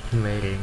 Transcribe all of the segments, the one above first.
Mereng.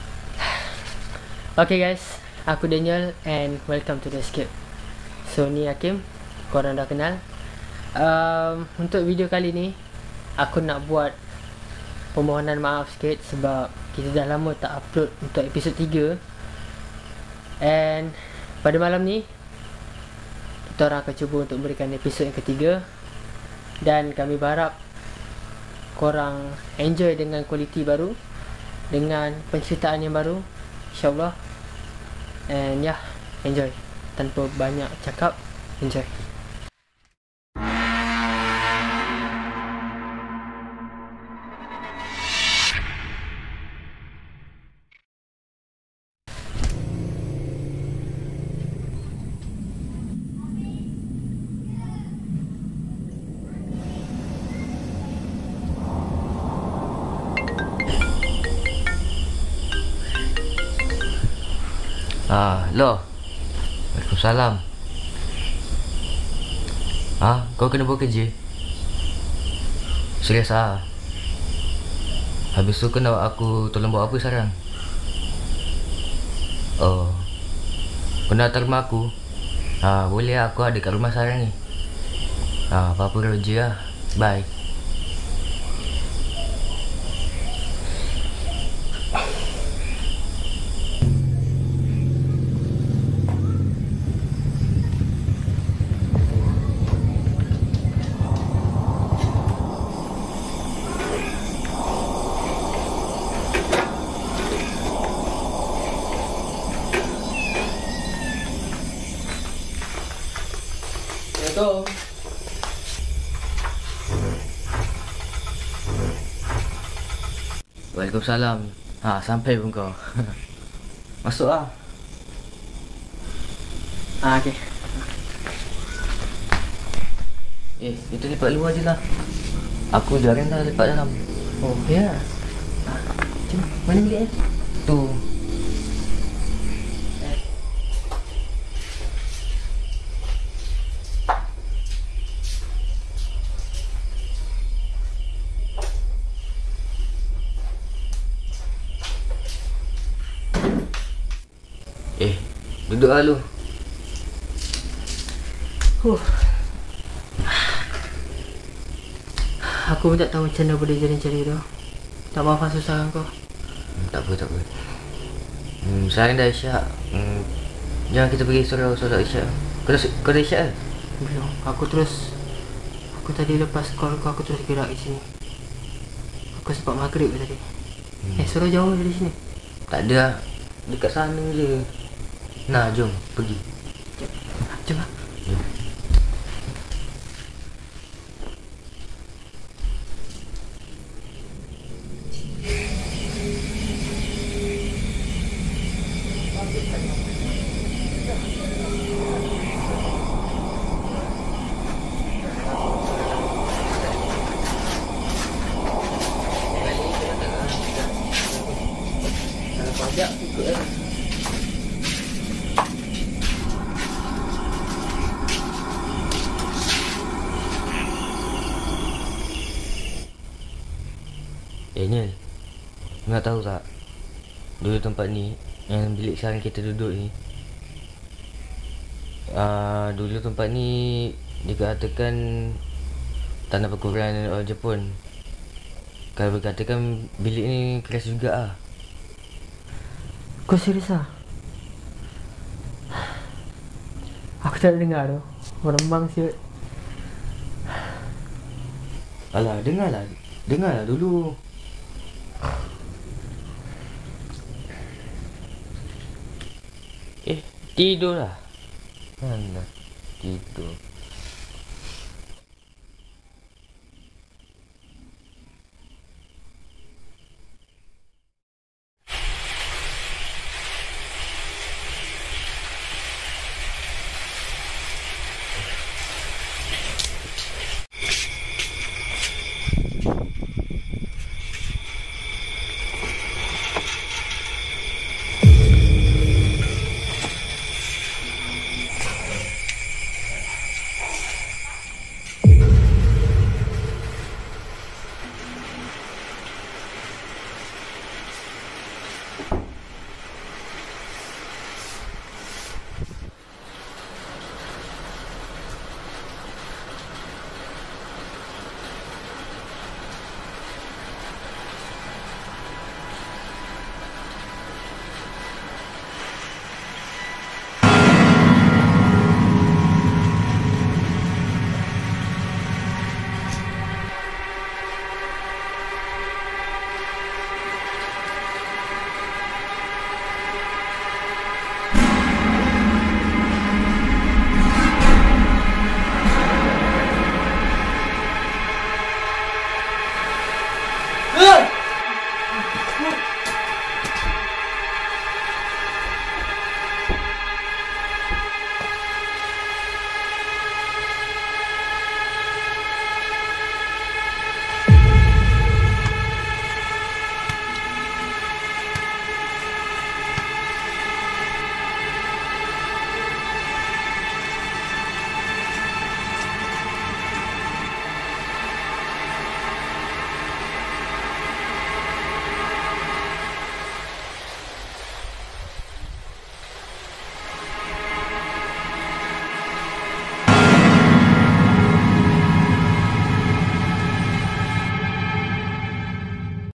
Okay guys, aku Daniel and welcome to the Escape. So ni Hakim, korang dah kenal. Untuk video kali ni aku nak buat permohonan maaf sikit sebab kita dah lama tak upload untuk episod 3. And pada malam ni kita orang akan cuba untuk berikan episod yang ketiga. Dan kami berharap korang enjoy dengan kualiti baru, dengan penceritaan yang baru, InsyaAllah. And yeah, enjoy. Tanpa banyak cakap, enjoy. Loh. Waalaikumsalam. Kau kena buat kerja? Serius Habis tu kau nak aku tolong buat apa sekarang? Oh, kau nak datang rumah aku? Boleh lah, aku ada kat rumah sekarang ni. Apa-apa kerja lah. Bye. Assalamualaikum. Waalaikumsalam. Sampai pun kau. Masuk lah. Okay. Kita lepak luar je lah. Aku jarang dah lepak dalam. Oh ya. Cuma mana bilik Tu. Duduk lah lu. Aku pun tak tahu macam mana boleh jadi macam ni tu. Tak maaf susah kau. Tak apa. Sekarang dah isyak. Jangan kita pergi solat isyak. Kau dah isyak ke? Belum. Aku tadi lepas call kau, aku terus gerak di sini. Aku sempat maghrib tadi. Surau jauh dari sini? Tak ada lah. Dekat sana je. Nah, jom pergi. Jom lah. Kalau kau ajak, ikut lah. Niel, kau nak tahu tak? Dulu tempat ni, yang bilik sekarang kita duduk ni, dulu tempat ni dikatakan tanah perkuburan orang Jepun. Kalau berkatakan bilik ni keras juga lah. Kau serius lah? Aku tak dengar tu. Merembang siut. Alah, dengarlah dulu. Tidur lah. Mana tidur. Woo!